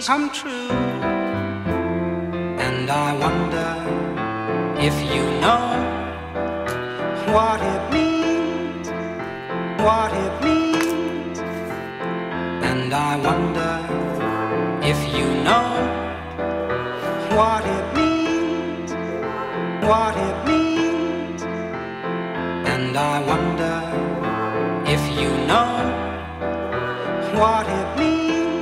come true. And I wonder if you know what it means, what it means. And I wonder if you know what it means, what it means. And I wonder if you know what it means.